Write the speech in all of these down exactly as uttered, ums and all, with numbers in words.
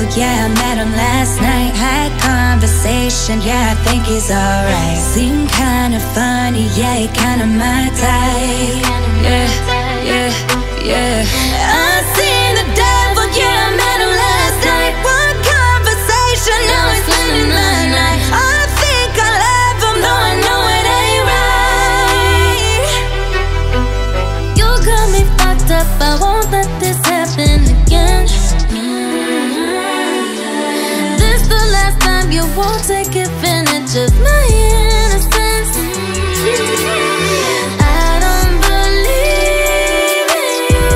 yeah, I met him last night. Had conversation, yeah, I think he's alright. Seemed kinda funny, yeah, he kinda my type. Yeah, yeah, yeah. I seen the devil, yeah, I met him last night. One conversation, now he's spending my night. I think I love him, though I know it ain't right. You got me fucked up, I won't let this happen again. You won't take advantage of my innocence. I don't believe in you.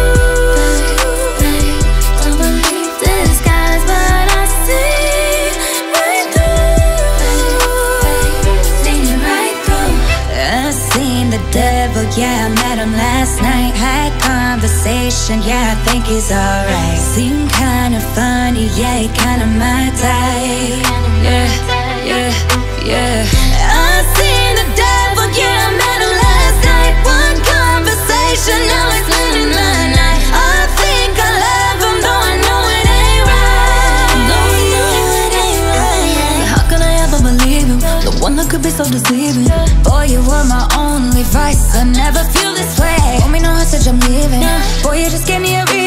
Don't believe disguise, but I see right through. Seen it right through. I seen the devil, yeah, I met him last night. Had conversation, yeah, I think he's alright. Seemed kinda funny, yeah, he kinda my type. Yeah, yeah, yeah. I seen the devil, yeah, I met him last night. One conversation, now he's spending my night. I think I love him, though I know it ain't right. Though I know it ain't right. How could I ever believe him? The one that could be so deceiving. Boy, you were my only vice, I never feel this way. Want me no hostage, I'm leaving. Boy, you just gave me a reason.